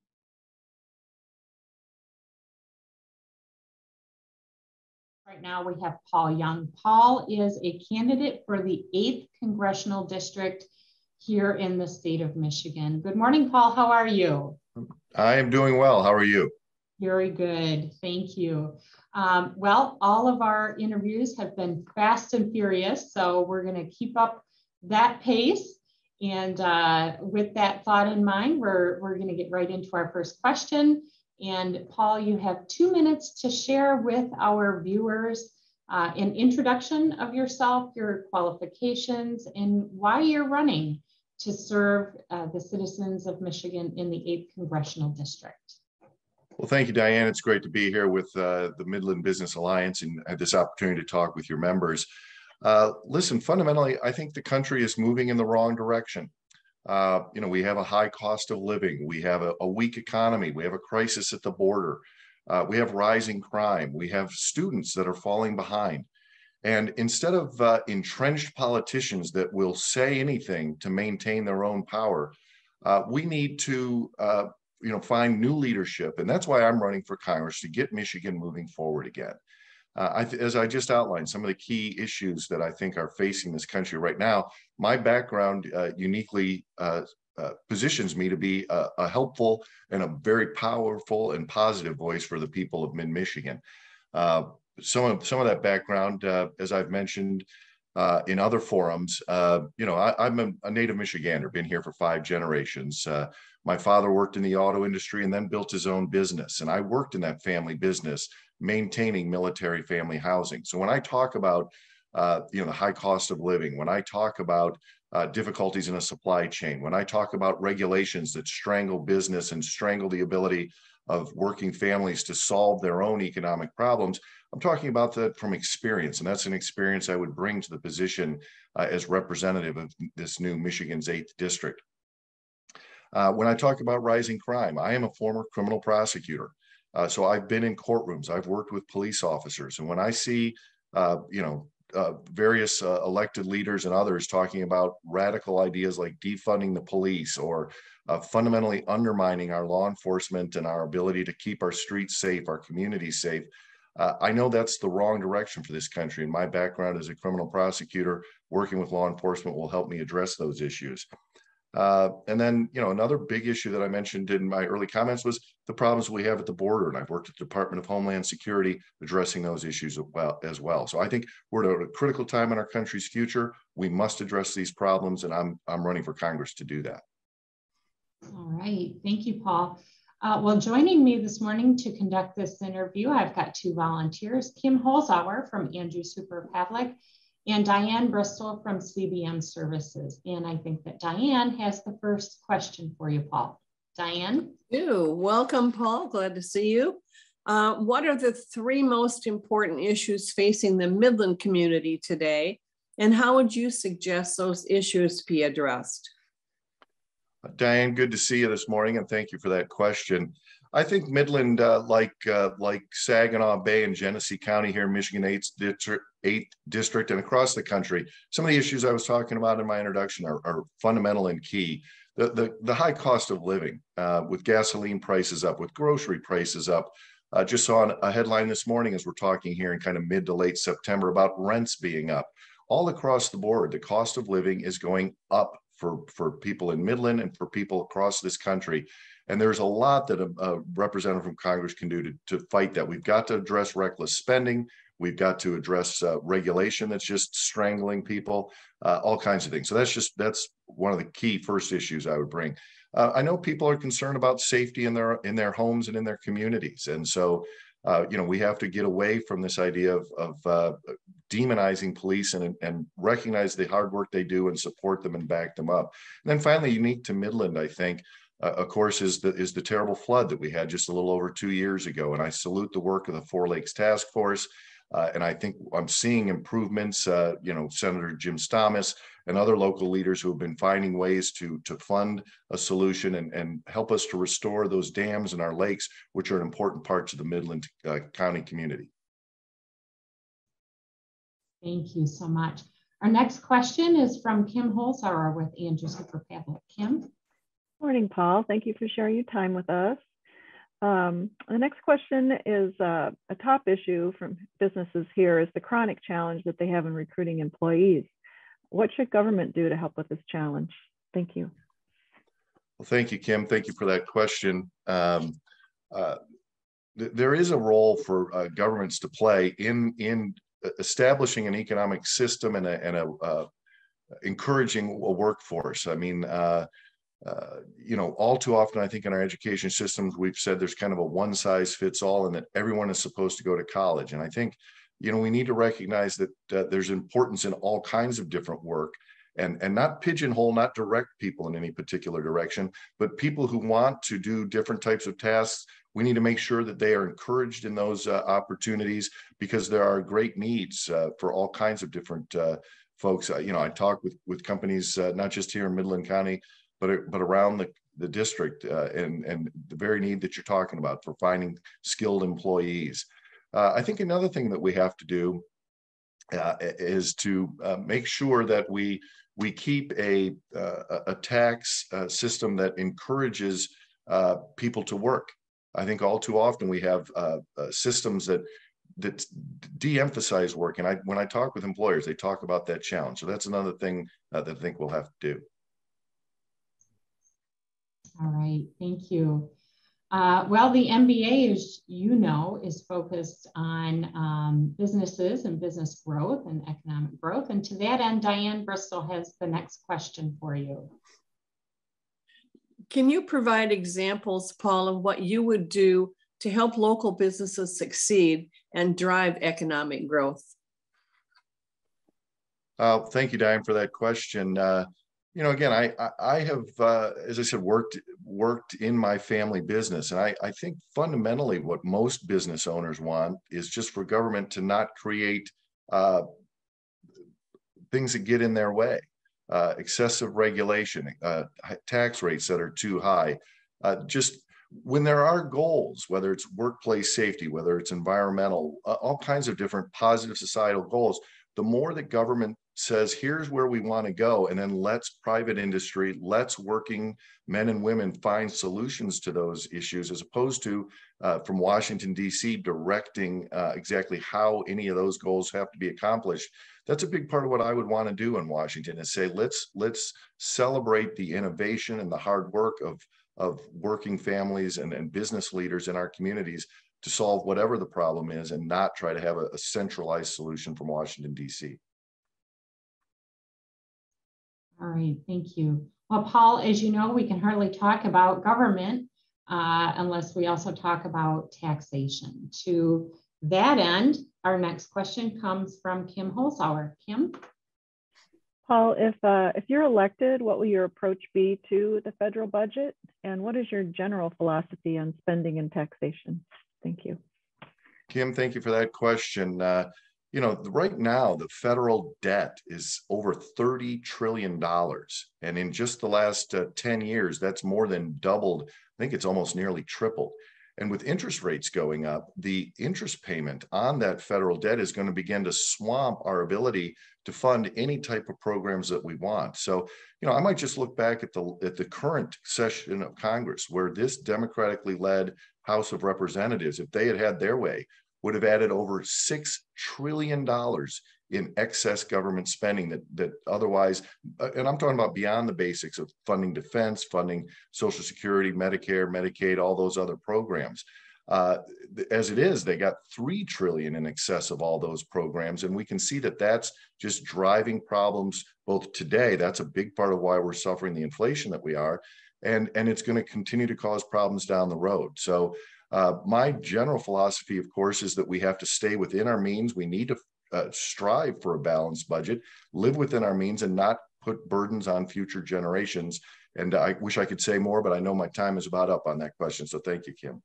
Right now we have Paul Young. Paul is a candidate for the eighth Congressional District here in the state of Michigan. Good morning, Paul. How are you? I am doing well. How are you? Very good. Thank you. Um, well, all of our interviews have been fast and furious, so we're going to keep up that pace. And uh, with that thought in mind, we're, we're going to get right into our first question. And Paul, you have two minutes to share with our viewers uh, an introduction of yourself, your qualifications, and why you're running to serve uh, the citizens of Michigan in the eighth Congressional District. Well, thank you, Diane. It's great to be here with uh, the Midland Business Alliance and have this opportunity to talk with your members. Uh, listen, fundamentally, I think the country is moving in the wrong direction. Uh, you know, we have a high cost of living. We have a, a weak economy. We have a crisis at the border. Uh, we have rising crime. We have students that are falling behind. And instead of uh, entrenched politicians that will say anything to maintain their own power, uh, we need to, uh, you know, find new leadership. And that's why I'm running for Congress, to get Michigan moving forward again. Uh, I th- as I just outlined, some of the key issues that I think are facing this country right now, my background uh, uniquely uh, uh, positions me to be a, a helpful and a very powerful and positive voice for the people of mid-Michigan. Uh, some of some of that background, uh, as I've mentioned uh, in other forums, uh, you know, I, I'm a, a native Michigander, been here for five generations. Uh, my father worked in the auto industry and then built his own business, and I worked in that family business, maintaining military family housing. So when I talk about, uh, you know, the high cost of living, when I talk about uh, difficulties in a supply chain, when I talk about regulations that strangle business and strangle the ability of working families to solve their own economic problems, I'm talking about that from experience. And that's an experience I would bring to the position uh, as representative of this new Michigan's eighth district. Uh, when I talk about rising crime, I am a former criminal prosecutor. Uh, so I've been in courtrooms, I've worked with police officers. And when I see, uh, you know, uh, various uh, elected leaders and others talking about radical ideas like defunding the police or uh, fundamentally undermining our law enforcement and our ability to keep our streets safe, our communities safe, uh, I know that's the wrong direction for this country. And my background as a criminal prosecutor, working with law enforcement, will help me address those issues. Uh, and then, you know, another big issue that I mentioned in my early comments was the problems we have at the border. And I've worked at the Department of Homeland Security addressing those issues as well. As well. So I think we're at a critical time in our country's future. We must address these problems, and I'm, I'm running for Congress to do that. All right. Thank you, Paul. Uh, well, joining me this morning to conduct this interview, I've got two volunteers, Kim Holzauer from Andrew Super Pavlik and Diane Bristol from C B M Services. And I think that Diane has the first question for you, Paul. Diane? You. Welcome, Paul. Glad to see you. Uh, what are the three most important issues facing the Midland community today? And how would you suggest those issues be addressed? Diane, good to see you this morning, and thank you for that question. I think Midland, uh, like uh, like Saginaw Bay and Genesee County here in Michigan, eighth district, eighth district, and across the country, some of the issues I was talking about in my introduction are, are fundamental and key. The, the, the high cost of living, uh, with gasoline prices up, with grocery prices up. Uh, just saw a headline this morning as we're talking here in kind of mid to late September about rents being up. All across the board, the cost of living is going up for, for people in Midland and for people across this country. And there's a lot that a, a representative from Congress can do to, to fight that. We've got to address reckless spending. We've got to address uh, regulation that's just strangling people, uh, all kinds of things. So that's just, that's one of the key first issues I would bring. Uh, I know people are concerned about safety in their, in their homes and in their communities. And so, uh, you know, we have to get away from this idea of, of uh, demonizing police and, and recognize the hard work they do and support them and back them up. And then finally, unique to Midland, I think, Uh, of course, is the is the terrible flood that we had just a little over two years ago. And I salute the work of the Four Lakes Task Force. Uh, and I think I'm seeing improvements, uh, you know, Senator Jim Stamas and other local leaders who have been finding ways to, to fund a solution and, and help us to restore those dams in our lakes, which are an important part of the Midland uh, County community. Thank you so much. Our next question is from Kim Holzauer with Andrew Super Pavlik. Kim? Morning, Paul. Thank you for sharing your time with us. Um, the next question is uh, a top issue from businesses here is the chronic challenge that they have in recruiting employees. What should government do to help with this challenge? Thank you. Well, thank you, Kim. Thank you for that question. Um, uh, th there is a role for uh, governments to play in, in establishing an economic system and a, and a uh, encouraging a workforce. I mean, uh, Uh, you know, all too often, I think in our education systems, we've said there's kind of a one size fits all and that everyone is supposed to go to college. And I think, you know, we need to recognize that uh, there's importance in all kinds of different work and, and not pigeonhole, not direct people in any particular direction, but people who want to do different types of tasks. We need to make sure that they are encouraged in those uh, opportunities because there are great needs uh, for all kinds of different uh, folks. Uh, you know, I talk with, with companies, uh, not just here in Midland County, but but around the, the district uh, and, and the very need that you're talking about for finding skilled employees. Uh, I think another thing that we have to do uh, is to uh, make sure that we we keep a, uh, a tax uh, system that encourages uh, people to work. I think all too often we have uh, uh, systems that that de-emphasize work. And I, when I talk with employers, they talk about that challenge. So that's another thing uh, that I think we'll have to do. All right, thank you. Uh, well, the M B A, as you know, is focused on um, businesses and business growth and economic growth. And to that end, Diane Bristol has the next question for you. Can you provide examples, Paul, of what you would do to help local businesses succeed and drive economic growth? Uh, thank you, Diane, for that question. Uh, You know, again, I I have, uh, as I said, worked worked in my family business, and I I think fundamentally what most business owners want is just for government to not create uh, things that get in their way, uh, excessive regulation, uh, tax rates that are too high. Uh, just when there are goals, whether it's workplace safety, whether it's environmental, uh, all kinds of different positive societal goals, the more that government says, here's where we want to go, and then let's private industry, let's working men and women find solutions to those issues, as opposed to uh, from Washington, D C directing uh, exactly how any of those goals have to be accomplished. That's a big part of what I would want to do in Washington, is say, let's let's celebrate the innovation and the hard work of, of working families and, and business leaders in our communities to solve whatever the problem is and not try to have a, a centralized solution from Washington, D C. All right, thank you. Well, Paul, as you know, we can hardly talk about government uh, unless we also talk about taxation. To that end, our next question comes from Kim Holzhauer. Kim? Paul, if, uh, if you're elected, what will your approach be to the federal budget? And what is your general philosophy on spending and taxation? Thank you. Kim, thank you for that question. Uh, you know, right now, the federal debt is over thirty trillion dollars. And in just the last uh, ten years, that's more than doubled. I think it's almost nearly tripled. And with interest rates going up, the interest payment on that federal debt is going to begin to swamp our ability to fund any type of programs that we want. So, you know, I might just look back at the at the current session of Congress, where this democratically led House of Representatives, if they had had their way, would have added over six trillion dollars in excess government spending that, that otherwise, and I'm talking about beyond the basics of funding defense, funding Social Security, Medicare, Medicaid, all those other programs. Uh, as it is, they got three trillion dollars in excess of all those programs. And we can see that that's just driving problems both today. That's a big part of why we're suffering the inflation that we are. And, and it's going to continue to cause problems down the road. So uh, my general philosophy, of course, is that we have to stay within our means. We need to uh, strive for a balanced budget, live within our means, and not put burdens on future generations. And I wish I could say more, but I know my time is about up on that question. So thank you, Kim.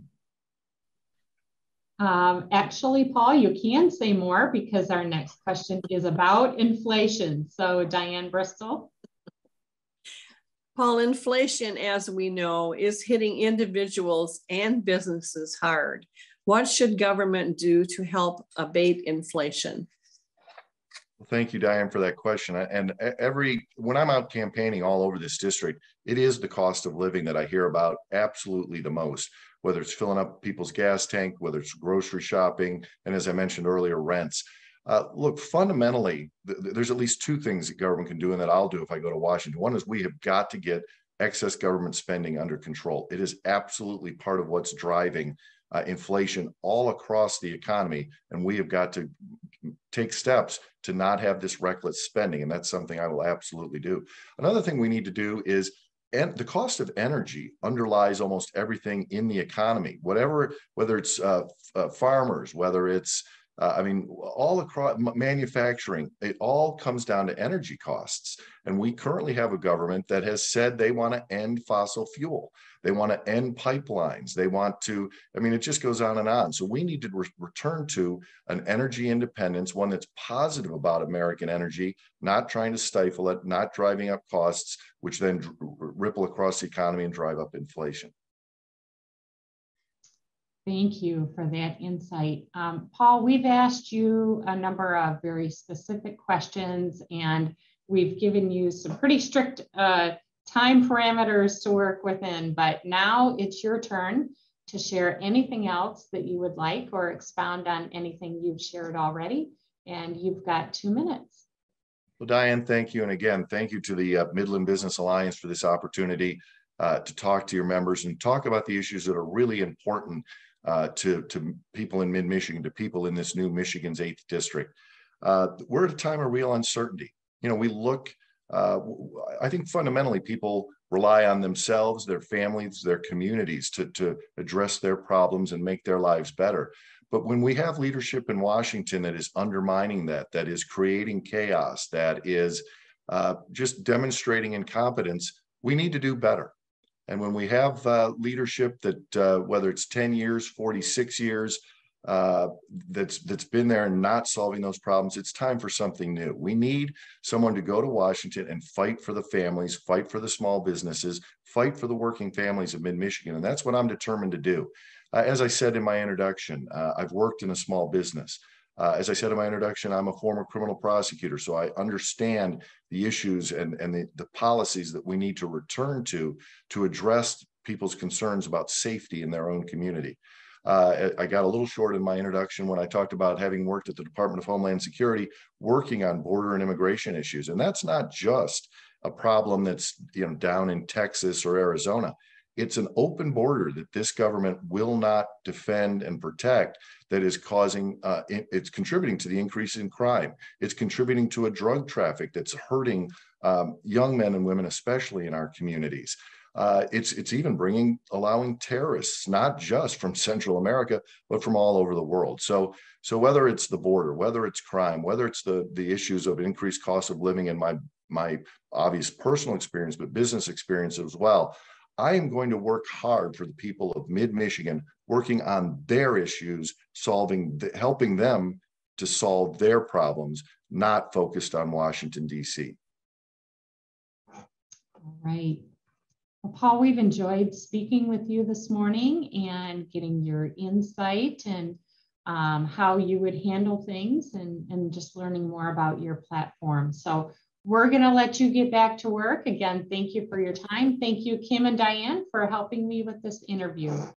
Um, actually, Paul, you can say more because our next question is about inflation. So Diane Bristol. Paul, inflation, as we know, is hitting individuals and businesses hard. What should government do to help abate inflation? Well, thank you, Diane, for that question. And every when I'm out campaigning all over this district, it is the cost of living that I hear about absolutely the most, whether it's filling up people's gas tank, whether it's grocery shopping, and as I mentioned earlier, rents. Uh, look, fundamentally, th there's at least two things that government can do and that I'll do if I go to Washington. One is we have got to get excess government spending under control. It is absolutely part of what's driving uh, inflation all across the economy. And we have got to take steps to not have this reckless spending. And that's something I will absolutely do. Another thing we need to do is and the cost of energy underlies almost everything in the economy, whatever, whether it's uh, uh, farmers, whether it's, uh, I mean, all across manufacturing, it all comes down to energy costs. And we currently have a government that has said they want to end fossil fuel. They want to end pipelines. They want to, I mean, it just goes on and on. So we need to re return to an energy independence, one that's positive about American energy, not trying to stifle it, not driving up costs, which then ripple across the economy and drive up inflation. Thank you for that insight. Um, Paul, we've asked you a number of very specific questions, and we've given you some pretty strict uh, time parameters to work within, but now it's your turn to share anything else that you would like or expound on anything you've shared already. And you've got two minutes. Well, Diane, thank you. And again, thank you to the uh, Midland Business Alliance for this opportunity uh, to talk to your members and talk about the issues that are really important uh, to, to people in mid-Michigan, to people in this new Michigan's eighth district. Uh, we're at a time of real uncertainty. You know, we look, uh, I think fundamentally people rely on themselves, their families, their communities to, to address their problems and make their lives better. But when we have leadership in Washington that is undermining that, that is creating chaos, that is uh, just demonstrating incompetence, we need to do better. And when we have uh, leadership that, uh, whether it's ten years, forty-six years, uh, that's, that's been there and not solving those problems, it's time for something new. We need someone to go to Washington and fight for the families, fight for the small businesses, fight for the working families of mid-Michigan. And that's what I'm determined to do. Uh, as I said in my introduction, uh, I've worked in a small business. Uh, as I said in my introduction, I'm a former criminal prosecutor, so I understand the issues and, and the, the policies that we need to return to to address people's concerns about safety in their own community. Uh, I got a little short in my introduction when I talked about having worked at the Department of Homeland Security, working on border and immigration issues. And that's not just a problem that's, you know, down in Texas or Arizona. It's an open border that this government will not defend and protect that is causing, uh, it's contributing to the increase in crime. It's contributing to a drug traffic that's hurting um, young men and women, especially in our communities. Uh, it's it's even bringing allowing terrorists, not just from Central America, but from all over the world. So so whether it's the border, whether it's crime, whether it's the the issues of increased cost of living, and my my obvious personal experience, but business experience as well, I am going to work hard for the people of mid-Michigan, working on their issues, solving, helping them to solve their problems, not focused on Washington, D C. All right. Well, Paul, we've enjoyed speaking with you this morning and getting your insight and um, how you would handle things, and, and just learning more about your platform. So we're going to let you get back to work. Again, thank you for your time. Thank you, Kim and Diane, for helping me with this interview.